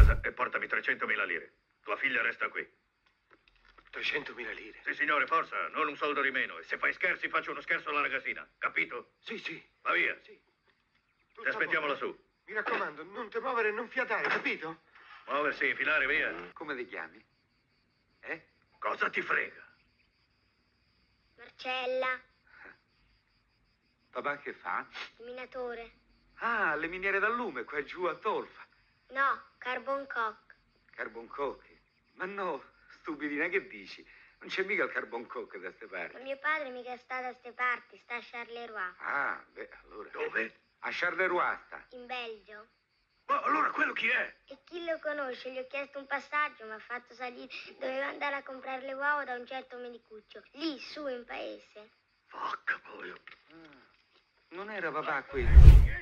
casa e portami 300.000 lire. Tua figlia resta qui. 300.000 lire? Sì, signore, forza, non un soldo di meno. E se fai scherzi, faccio uno scherzo alla ragazzina. Capito? Sì, sì. Va via. Sì. Ti aspettiamo lassù. Mi raccomando, non ti muovere e non fiatare, capito? Muoversi, filare, via. Come ti chiami? Cosa ti frega? Marcella, Papà che fa? il minatore. Ah, le miniere da lume, qua giù a Tolfa. No, carbon coke. Carbon coke. Ma no, stupidina, che dici? Non c'è mica il carbon coke da ste parti. Ma mio padre mica sta da ste parti, sta a Charleroi, Ah, beh, allora... Dove? A Charleroi sta. in Belgio. Ma allora quello chi è? E chi lo conosce? Gli ho chiesto un passaggio, mi ha fatto salire. Doveva andare a comprare le uova da un certo medicuccio. Lì, su, in paese. Porca boia. Non era papà questo?